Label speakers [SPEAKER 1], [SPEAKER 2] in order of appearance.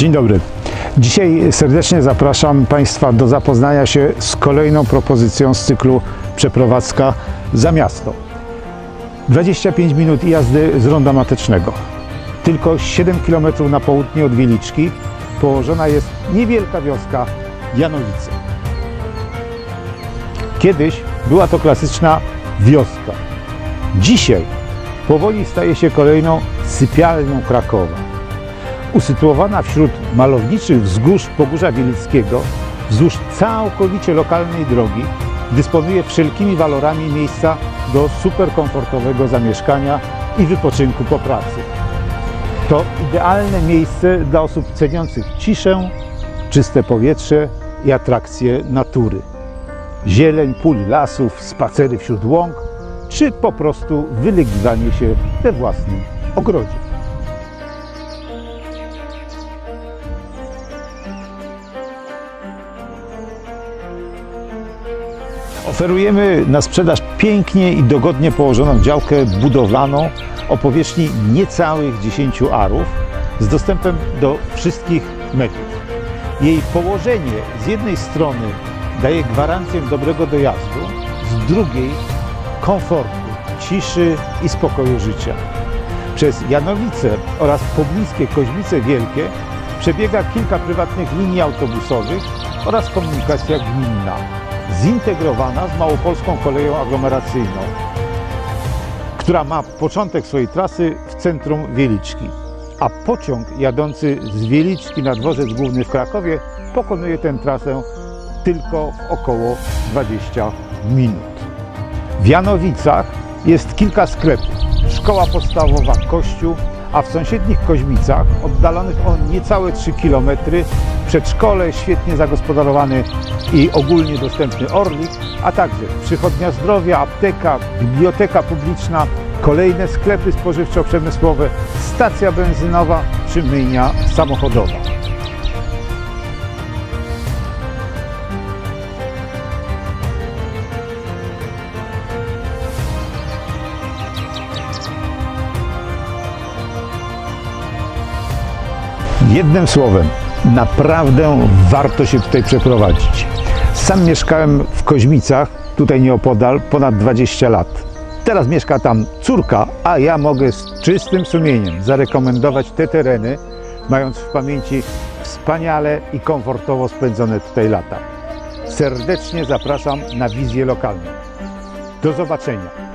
[SPEAKER 1] Dzień dobry. Dzisiaj serdecznie zapraszam Państwa do zapoznania się z kolejną propozycją z cyklu Przeprowadzka za miasto. 25 minut jazdy z ronda Matecznego. Tylko 7 km na południe od Wieliczki położona jest niewielka wioska Janowice. Kiedyś była to klasyczna wioska. Dzisiaj powoli staje się kolejną sypialnią Krakowa. Usytuowana wśród malowniczych wzgórz Pogórza Wielickiego, wzdłuż całkowicie lokalnej drogi, dysponuje wszelkimi walorami miejsca do superkomfortowego zamieszkania i wypoczynku po pracy. To idealne miejsce dla osób ceniących ciszę, czyste powietrze i atrakcje natury. Zieleń pól lasów, spacery wśród łąk, czy po prostu wylegiwanie się we własnym ogrodzie. Oferujemy na sprzedaż pięknie i dogodnie położoną działkę budowlaną o powierzchni niecałych 10 arów z dostępem do wszystkich mediów. Jej położenie z jednej strony daje gwarancję dobrego dojazdu, z drugiej komfortu, ciszy i spokoju życia. Przez Janowice oraz pobliskie Koźmice Wielkie przebiega kilka prywatnych linii autobusowych oraz komunikacja gminna, zintegrowana z Małopolską Koleją Aglomeracyjną, która ma początek swojej trasy w centrum Wieliczki, a pociąg jadący z Wieliczki na dworzec główny w Krakowie pokonuje tę trasę tylko w około 20 minut. W Janowicach jest kilka sklepów, szkoła podstawowa, kościół, a w sąsiednich Koźmicach, oddalonych o niecałe 3 km, przedszkole, świetnie zagospodarowany i ogólnie dostępny Orlik, a także przychodnia zdrowia, apteka, biblioteka publiczna, kolejne sklepy spożywczo-przemysłowe, stacja benzynowa czy myjnia samochodowa. Jednym słowem, naprawdę warto się tutaj przeprowadzić. Sam mieszkałem w Koźmicach, tutaj nieopodal, ponad 20 lat. Teraz mieszka tam córka, a ja mogę z czystym sumieniem zarekomendować te tereny, mając w pamięci wspaniale i komfortowo spędzone tutaj lata. Serdecznie zapraszam na wizję lokalną. Do zobaczenia.